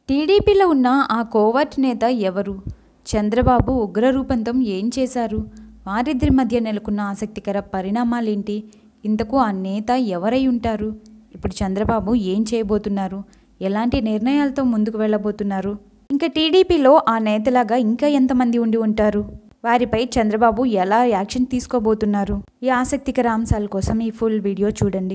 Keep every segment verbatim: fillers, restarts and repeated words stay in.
టీడీపీలో ఉన్న ఆ కోవర్ట్ నేత ఎవరు? చంద్రబాబు ఉగ్రరూపంతో ఏం చేశారు? వారిద్దరి మధ్య నెలకొన్న ఆసక్తికర పరిణామాలేంటి? ఇంతకు ఆ నేత ఎవరై ఉంటారు? ఇప్పుడు చంద్రబాబు ఏం చేయబోతున్నారు? ఎలాంటి నిర్ణయాలతో ముందుకు వెళ్ళబోతున్నారు? ఇంకా టీడీపీలో ఆ నేతలాగా ఇంకా ఎంతమంది ఉండి ఉంటారు? వారిపై చంద్రబాబు ఎలా యాక్షన్ తీసుకోబోతున్నారు? ఈ ఆసక్తికర అంశాల కోసం ఈ ఫుల్ వీడియో చూడండి.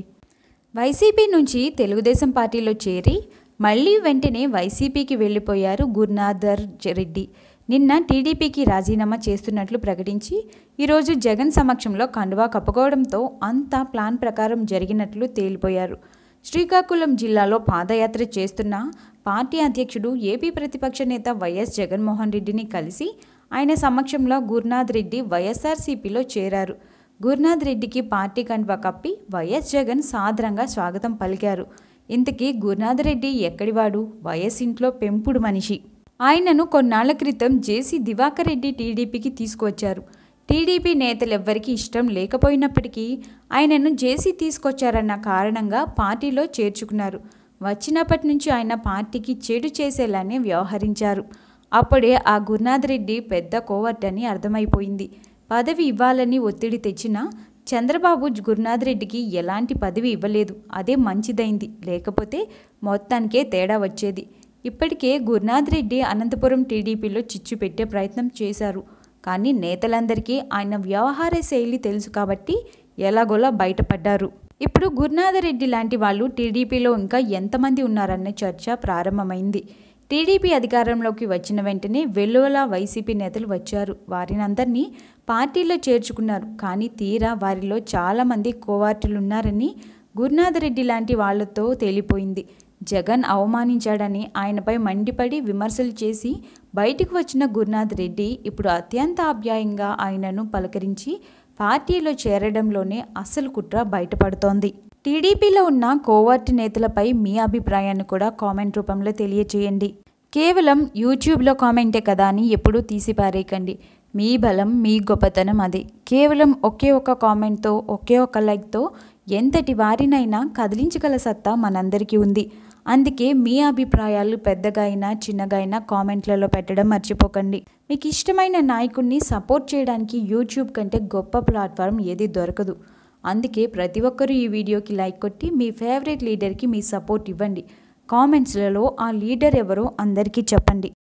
వైసీపీ నుంచి తెలుగుదేశం పార్టీలో చేరి మళ్లీ వెంటనే వైసీపీకి వెళ్లిపోయారు గురునాథర్ రెడ్డి. నిన్న టీడీపీకి రాజీనామా చేస్తున్నట్లు ప్రకటించి ఈరోజు జగన్ సమక్షంలో కండువా కప్పుకోవడంతో అంతా ప్లాన్ ప్రకారం జరిగినట్లు తేలిపోయారు. శ్రీకాకుళం జిల్లాలో పాదయాత్ర చేస్తున్న పార్టీ అధ్యక్షుడు ఏపీ ప్రతిపక్ష నేత వైఎస్ జగన్మోహన్ రెడ్డిని కలిసి ఆయన సమక్షంలో గురునాథ్ రెడ్డి వైఎస్ఆర్సీపీలో చేరారు. గురునాథ్ రెడ్డికి పార్టీ కండువా కప్పి వైఎస్ జగన్ సాదరంగా స్వాగతం పలికారు. ఇంతకీ గురునాథ్ రెడ్డి ఎక్కడివాడు? వైఎస్ ఇంట్లో పెంపుడు మనిషి. ఆయనను కొన్నాళ్ల క్రితం జేసీ దివాకర్ రెడ్డి టీడీపీకి తీసుకువచ్చారు. టీడీపీ నేతలెవ్వరికీ ఇష్టం లేకపోయినప్పటికీ ఆయనను జేసీ తీసుకొచ్చారన్న కారణంగా పార్టీలో చేర్చుకున్నారు. వచ్చినప్పటి నుంచి ఆయన పార్టీకి చెడు చేసేలానే వ్యవహరించారు. అప్పుడే ఆ గురునాథ్ రెడ్డి పెద్ద కోవర్ట్ అని అర్థమైపోయింది. పదవి ఇవ్వాలని ఒత్తిడి తెచ్చినా చంద్రబాబు గురునాథ్ రెడ్డికి ఎలాంటి పదవి ఇవ్వలేదు. అదే మంచిదైంది. లేకపోతే మొత్తానికే తేడా వచ్చేది. ఇప్పటికే గురునాథ్ రెడ్డి అనంతపురం టీడీపీలో చిచ్చు పెట్టే ప్రయత్నం చేశారు. కానీ నేతలందరికీ ఆయన వ్యవహార శైలి తెలుసు కాబట్టి ఎలాగోలా బయటపడ్డారు. ఇప్పుడు గురునాథ్ రెడ్డి లాంటి వాళ్ళు టీడీపీలో ఇంకా ఎంతమంది ఉన్నారన్న చర్చ ప్రారంభమైంది. టీడీపీ అధికారంలోకి వచ్చిన వెంటనే వెల్లువల వైసీపీ నేతలు వచ్చారు. వారినందరినీ పార్టీలో చేర్చుకున్నారు. కానీ తీరా వారిలో చాలామంది కోవార్టులున్నారని గురునాథ్ రెడ్డి లాంటి వాళ్లతో తేలిపోయింది. జగన్ అవమానించాడని ఆయనపై మండిపడి విమర్శలు చేసి బయటకు వచ్చిన గురునాథ్ రెడ్డి ఇప్పుడు అత్యంత ఆప్యాయంగా ఆయనను పలకరించి పార్టీలో చేరడంలోనే అసలు కుట్ర బయటపడుతోంది. టీడీపీలో ఉన్న కోవర్ట్ నేతలపై మీ అభిప్రాయాన్ని కూడా కామెంట్ రూపంలో తెలియచేయండి. కేవలం యూట్యూబ్లో కామెంటే కదా అని ఎప్పుడూ తీసిపారేయకండి. మీ బలం, మీ గొప్పతనం అది. కేవలం ఒకే ఒక కామెంట్తో, ఒకే ఒక లైక్తో ఎంతటి వారినైనా కదిలించగల సత్తా మనందరికీ ఉంది. అందుకే మీ అభిప్రాయాలు పెద్దగా అయినా చిన్నగా అయినా కామెంట్లలో పెట్టడం మర్చిపోకండి. మీకు ఇష్టమైన నాయకుడిని సపోర్ట్ చేయడానికి యూట్యూబ్ కంటే గొప్ప ప్లాట్ఫామ్ ఏది దొరకదు. అందుకే ప్రతి ఒక్కరూ ఈ వీడియోకి లైక్ కొట్టి మీ ఫేవరెట్ లీడర్కి మీ సపోర్ట్ ఇవ్వండి. కామెంట్స్లలో ఆ లీడర్ ఎవరో అందరికీ చెప్పండి.